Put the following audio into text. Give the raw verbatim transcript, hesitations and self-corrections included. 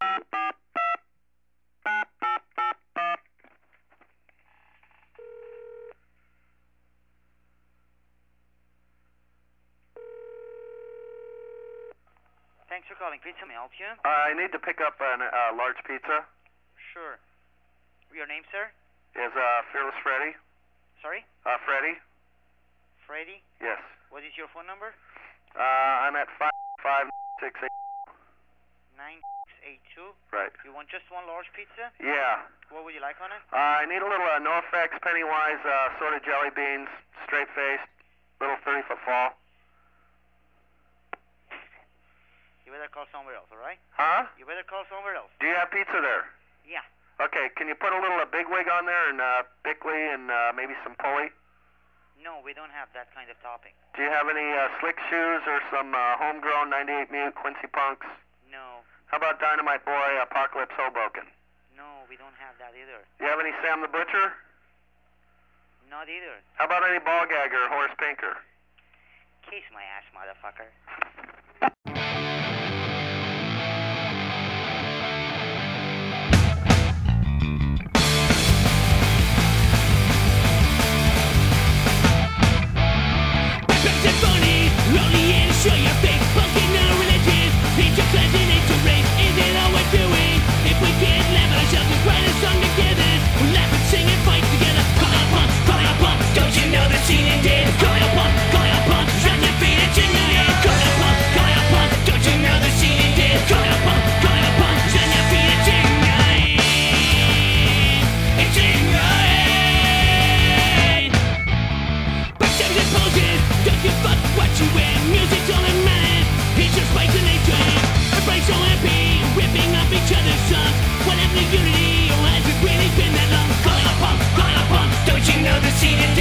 Thanks for calling. Pizza, may I help you? Uh, I need to pick up a uh, large pizza. Sure. Your name, sir? Is uh, Fearless Freddy? Sorry? Uh, Freddy? Freddy? Yes. What is your phone number? Uh, I'm at five five six eight. nine six eight two? Right. You want just one large pizza? Yeah. What would you like on it? Uh, I need a little uh, NoFX Pennywise uh, sorted jelly beans, straight faced, little thirty foot fall. You better call somewhere else, alright? Huh? You better call somewhere else. Do you have pizza there? Yeah. Okay, can you put a little uh, bigwig on there and uh, Bickley and uh, maybe some pulley? No, we don't have that kind of topping. Do you have any uh, slick shoes or some uh, homegrown ninety-eight Mute Quincy Punks? No. How about Dynamite Boy Apocalypse Hoboken? No, we don't have that either. Do you have any Sam the Butcher? Not either. How about any Ball Gagger or Horace Pinker? Kiss my ass, motherfucker. Show your face, funky no religion. Nature cleansing, nature race, is it all we're doing? If we can't laugh at ourselves and write a song together, we'll laugh and sing and fight together. Calling up punks, calling up punks, don't you know the scene indeed? Calling up punks, calling up punks, drop your feet at your knees. Calling up punks, calling up punks, don't you know the scene indeed? Calling up punks, calling up punks, drop your feet at your knees. It's in right. Perception and poses, don't give fuck what you wear. Music's all that matters, it's just like the nature. Everybody's so happy, ripping off each other's songs. What happened to unity, or has it really been that long? Calling up punks, calling up punks, don't you know the scene is